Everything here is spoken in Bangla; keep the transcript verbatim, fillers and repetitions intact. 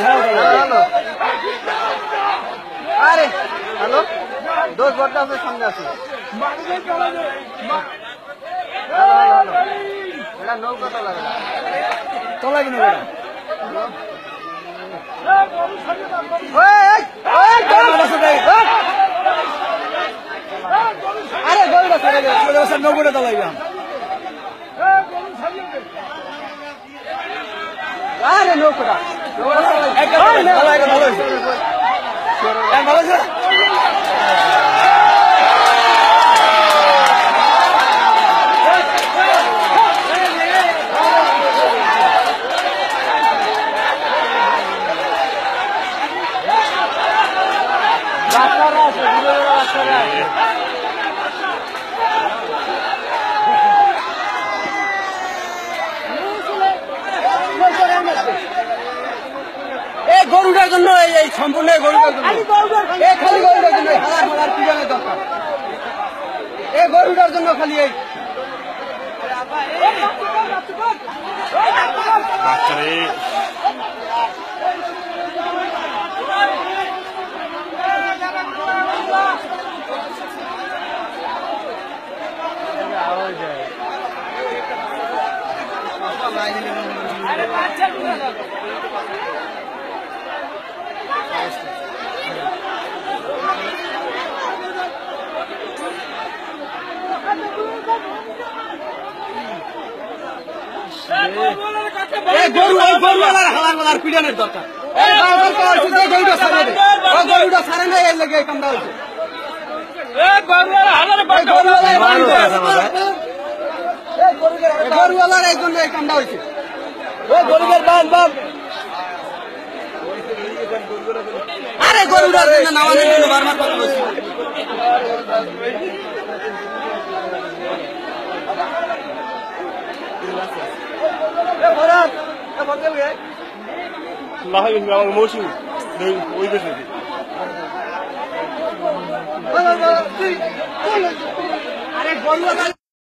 আরে হ্যালো দোষ বড়টা আপনার সামনে আছে এটা নৌকা তো লাগে তো লাগে না আরে গরুটা ছেড়ে দে নৌকাটা তো লাগবে আরে নৌকাটা ভালো গরুটার জন্য এই সম্পূর্ণ গরুটার জন্য এই খালি গরুটার জন্য হালার মালার পিছনের দরকার এই গরুটার জন্য খালি এই পিড়ানের দরকার গরুটা ছাড়ে না এর লেগে কামড়া হয়েছে গরুওয়ালার এই জন্য এই কামড়া হয়েছে গরুদের বান বান আরে গরুটার জন্য নামানোর জন্য বারবার কথা বলছি মৌসুম ওই দেশে আরে গরু